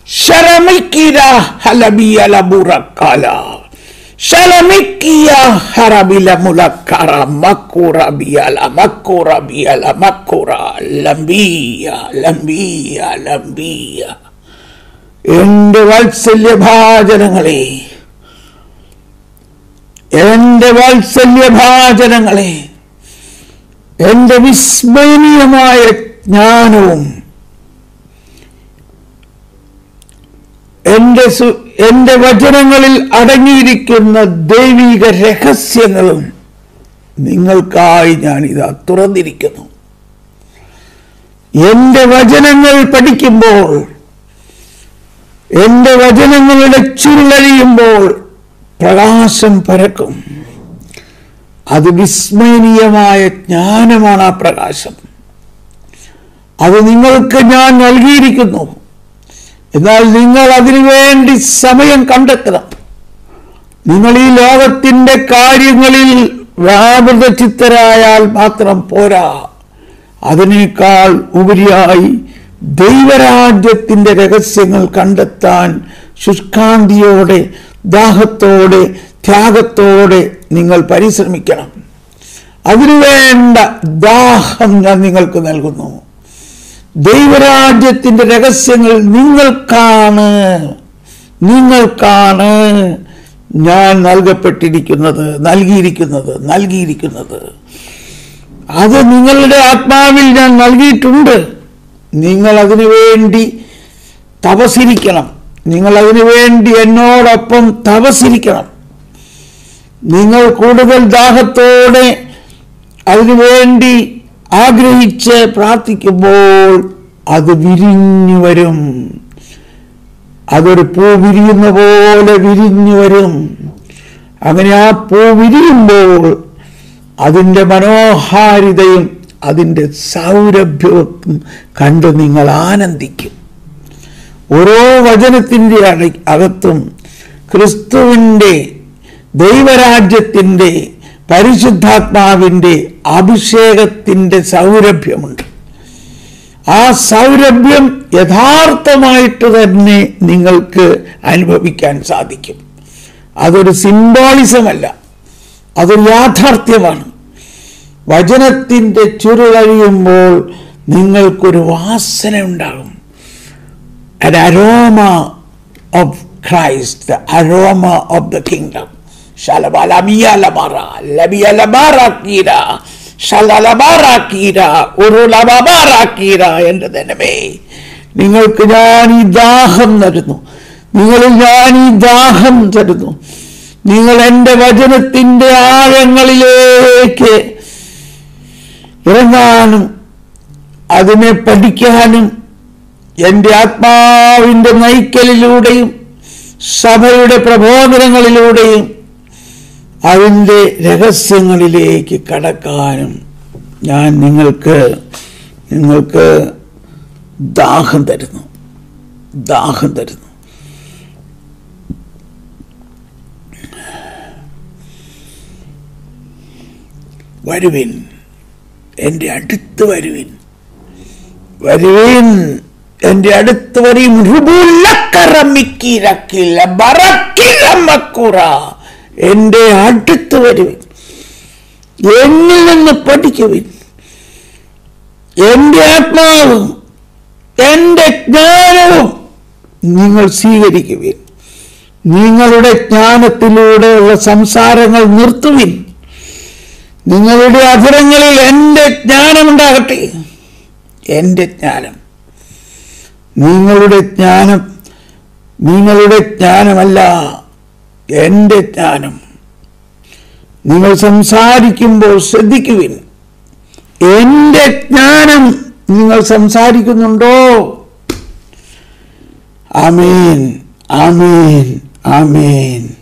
Sharamikira halabia laburakala. Shalamikia harabila mulakara makura biala makura lambia. എന്റെ വാത്സല്യഭാജനങ്ങളെ, എന്റെ വിസ്മരണീയമായ ജ്ഞാനവും എന്റെ വചനങ്ങളിൽ അടങ്ങിയിരിക്കുന്ന ദൈവിക രഹസ്യങ്ങളും നിങ്ങൾക്കായി ഞാനിതാ തുറന്നിരിക്കുന്നു. എന്റെ വചനങ്ങൾ പഠിക്കുമ്പോൾ, എന്റെ വചനങ്ങളുടെ ചുരുളഴിയുമ്പോൾ പ്രകാശം പരക്കും. അത് വിസ്മരണീയമായ ജ്ഞാനമാണ്. ആ പ്രകാശം അത് നിങ്ങൾക്ക് ഞാൻ നൽകിയിരിക്കുന്നു. എന്നാൽ നിങ്ങൾ അതിനുവേണ്ടി സമയം കണ്ടെത്തണം. നിങ്ങൾ ഈ ലോകത്തിൻ്റെ കാര്യങ്ങളിൽ വ്യാപൃതചിത്തരായാൽ മാത്രം പോരാ. അതിനേക്കാൾ ഉപരിയായി ദൈവരാജ്യത്തിൻ്റെ രഹസ്യങ്ങൾ കണ്ടെത്താൻ ശുഷ്കാന്തിയോടെ, ദാഹത്തോടെ, ത്യാഗത്തോടെ നിങ്ങൾ പരിശ്രമിക്കണം. അതിനുവേണ്ട ദാഹം ഞാൻ നിങ്ങൾക്ക് നൽകുന്നു. ദൈവരാജ്യത്തിൻ്റെ രഹസ്യങ്ങൾ നിങ്ങൾക്കാണ് ഞാൻ നൽകിയിരിക്കുന്നത്. അത് നിങ്ങളുടെ ആത്മാവിൽ ഞാൻ നൽകിയിട്ടുണ്ട്. നിങ്ങൾ അതിനു വേണ്ടി തപസ്സിരിക്കണം. നിങ്ങൾ അതിനു വേണ്ടി എന്നോടൊപ്പം തപസ്സിരിക്കണം. നിങ്ങൾ കൂടുതൽ ദാഹത്തോടെ അതിനുവേണ്ടി ആഗ്രഹിച്ച് പ്രാർത്ഥിക്കുമ്പോൾ അത് വിരിഞ്ഞു വരും. അതൊരു പൂ വിരിയുന്ന പോലെ വിരിഞ്ഞു വരും. അങ്ങനെ ആ പൂ വിരിയുമ്പോൾ അതിൻ്റെ മനോഹാരിതയും അതിൻ്റെ സൗരഭ്യവും കണ്ട് നിങ്ങൾ ആനന്ദിക്കും. ഓരോ വചനത്തിൻ്റെ അകത്തും ക്രിസ്തുവിൻ്റെ, ദൈവരാജ്യത്തിൻ്റെ, പരിശുദ്ധാത്മാവിൻ്റെ അഭിഷേകത്തിൻ്റെ സൗരഭ്യമുണ്ട്. ആ സൗരഭ്യം യഥാർത്ഥമായിട്ട് തന്നെ നിങ്ങൾക്ക് അനുഭവിക്കാൻ സാധിക്കും. അതൊരു സിംബോളിസമല്ല, അതൊരു യാഥാർത്ഥ്യമാണ്. വചനത്തിൻ്റെ ചുരുളഴിയുമ്പോൾ നിങ്ങൾക്കൊരു വാസന ഉണ്ടാകും. an aroma of Christ, the aroma of the kingdom. Shalabalamia lamara, labia labara kira, shalalabara kira, urulababara kira എൻ്റെ ദൈവമേ, നിങ്ങൾക്ക് ഞാൻ ഈ ദാഹം തരുന്നു. നിങ്ങൾ എൻ്റെ വചനത്തിൻ്റെ ആഴങ്ങളിലേക്ക് ഇറങ്ങാനും അതിനെ പഠിക്കാനും എൻ്റെ ആത്മാവിൻ്റെ നയിക്കലിലൂടെയും സഭയുടെ പ്രബോധനങ്ങളിലൂടെയും അതിൻ്റെ രഹസ്യങ്ങളിലേക്ക് കടക്കാനും ഞാൻ നിങ്ങൾക്ക് ദാഹം തരുന്നു. വരുവിൻ, എൻ്റെ അടുത്ത് വരുവിൻ, എൻ്റെ അടുത്ത് വരും. എൻ്റെ അടുത്ത് വരുവിൻ, എന്നിൽ നിന്ന് പഠിക്കുവിൻ. എൻ്റെ ആത്മാവും എൻ്റെ ജ്ഞാനവും നിങ്ങൾ സ്വീകരിക്കുവിൻ. നിങ്ങളുടെ ജ്ഞാനത്തിലൂടെയുള്ള സംസാരങ്ങൾ നിർത്തുവിൻ. നിങ്ങളുടെ അധരങ്ങളിൽ എൻ്റെ ജ്ഞാനമുണ്ടാകട്ടെ. എൻ്റെ ജ്ഞാനം, നിങ്ങളുടെ ജ്ഞാനമല്ല, എൻ്റെ ജ്ഞാനം. നിങ്ങൾ സംസാരിക്കുമ്പോൾ ശ്രദ്ധിക്കുവിൻ. എൻ്റെ ജ്ഞാനം നിങ്ങൾ സംസാരിക്കുന്നുണ്ടോ? ആമേൻ, ആമേൻ, ആമേൻ.